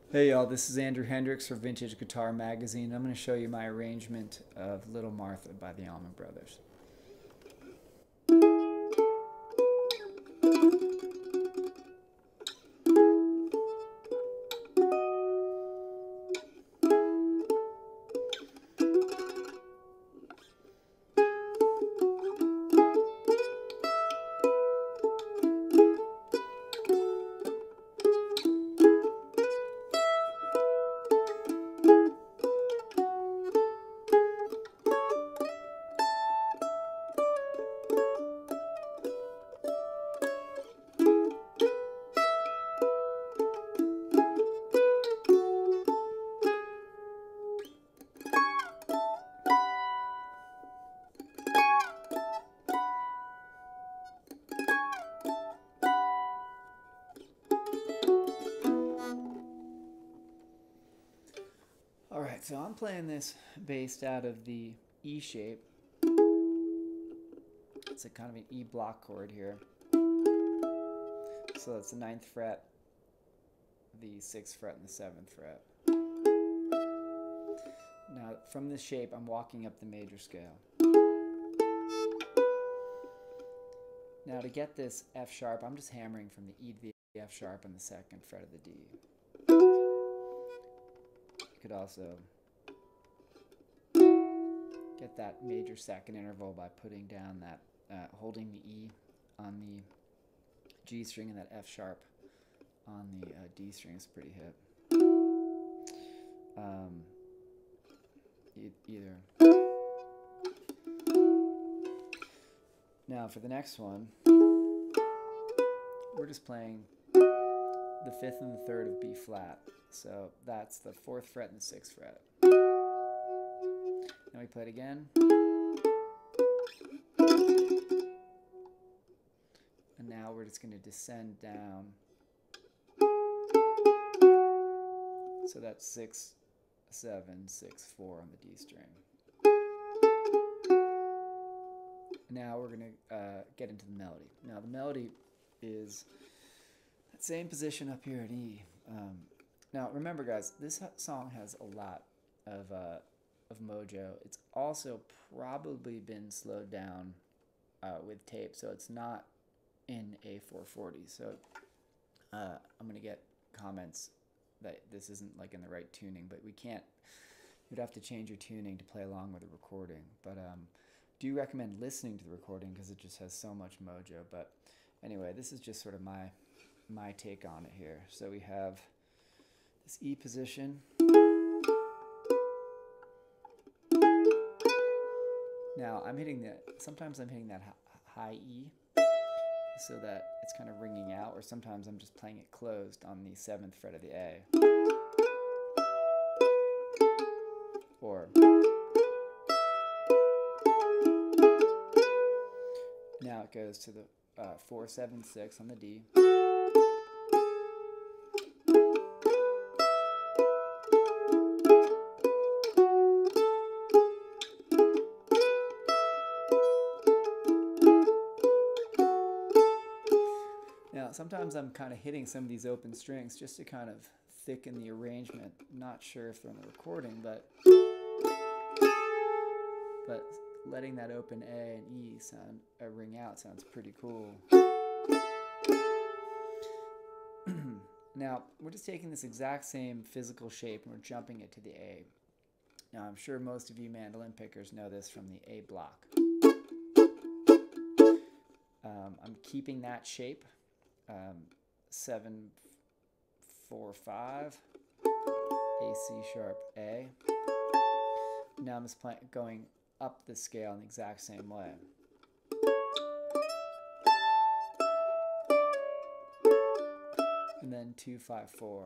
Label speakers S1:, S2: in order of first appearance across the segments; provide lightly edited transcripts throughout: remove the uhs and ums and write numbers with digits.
S1: Hey y'all, this is Andrew Hendryx for Vintage Guitar Magazine. I'm going to show you my arrangement of Little Martha by the Allman Brothers. Alright, so I'm playing this based out of the E shape. It's a kind of an E block chord here. So that's the 9th fret, the 6th fret, and the 7th fret. Now, from this shape, I'm walking up the major scale. Now, to get this F sharp, I'm just hammering from the E to the F sharp on the 2nd fret of the D. You could also get that major second interval by putting down that, holding the E on the G string and that F sharp on the D string is pretty hip. Either. Now for the next one, we're just playing the 5th and the 3rd of B flat. So that's the 4th fret and the 6th fret. Now we play it again. And now we're just going to descend down. So that's 6, 7, 6, 4 on the D string. Now we're going to get into the melody. Now the melody is that same position up here in E. Now remember guys, this song has a lot of mojo. It's also probably been slowed down with tape, so it's not in A440. So I'm going to get comments that this isn't like in the right tuning, but you'd have to change your tuning to play along with the recording. But do recommend listening to the recording because it just has so much mojo. But anyway, this is just sort of my take on it here. So we have this E position. Now sometimes I'm hitting that high E so that it's kind of ringing out, or sometimes I'm just playing it closed on the 7th fret of the A. Or now it goes to the 4, 7, 6 on the D. Now, sometimes I'm kind of hitting some of these open strings just to kind of thicken the arrangement. Not sure if they're in the recording, but letting that open A and E sound ring out sounds pretty cool. Now, we're just taking this exact same physical shape and we're jumping it to the A. Now, I'm sure most of you mandolin pickers know this from the A block. I'm keeping that shape. 7, 4, 5, A, C sharp, A. Now I'm just going up the scale in the exact same way. And then 2, 5, 4.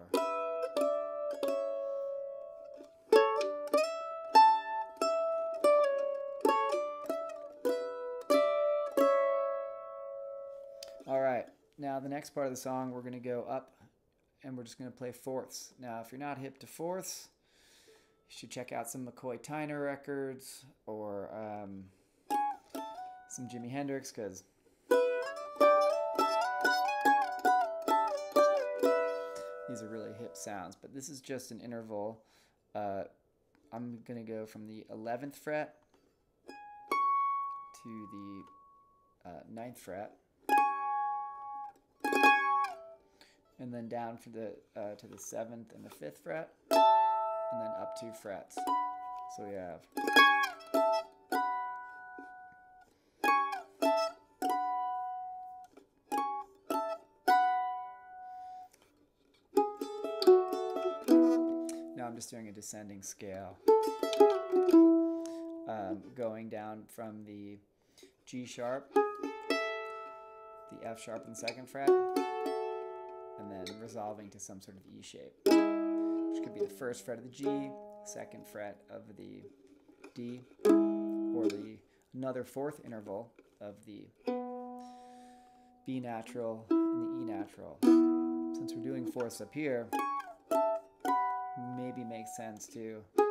S1: All right. Now the next part of the song, we're going to go up and we're just going to play fourths. Now if you're not hip to fourths, you should check out some McCoy Tyner records or some Jimi Hendrix, because these are really hip sounds, but this is just an interval. I'm going to go from the 11th fret to the 9th fret, and then down to the 7th and the 5th fret, and then up 2 frets. So we have now I'm just doing a descending scale, going down from the G sharp, the F sharp in the 2nd fret, and then resolving to some sort of E shape, which could be the 1st fret of the G, 2nd fret of the D, or another 4th interval of the B natural and the E natural. Since we're doing 4ths up here, maybe makes sense to